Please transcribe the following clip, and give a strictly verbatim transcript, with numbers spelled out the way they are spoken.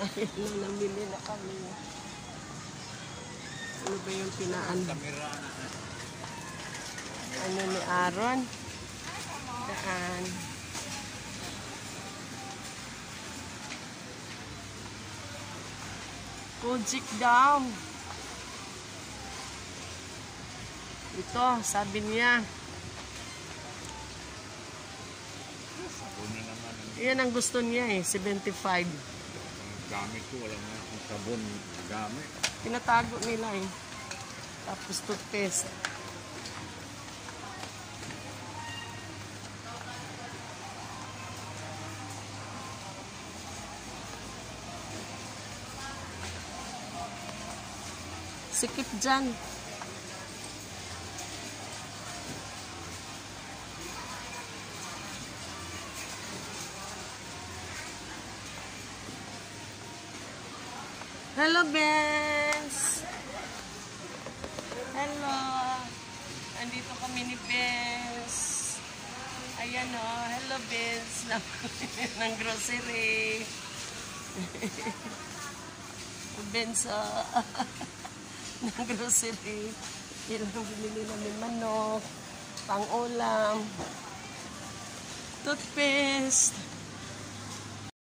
Ayun na, namili na kami. Ano ba yung pinaan? Ano ni Aaron? Daan. Kojik daw. Ito, sabi niya. Yan ang gusto niya eh, seventy-five. Gamit ko, wala nga akong sabon gamit. Pinatago nila eh. Tapos toothpaste. Sikip dyan. Hello, Benz! Hello! Andito kami ni Benz. Ayan o. Oh. Hello, Benz. Ng grocery. Benz o. Oh. Ng grocery. Ilang binili namin manok. Pang-ulam. Toothpaste.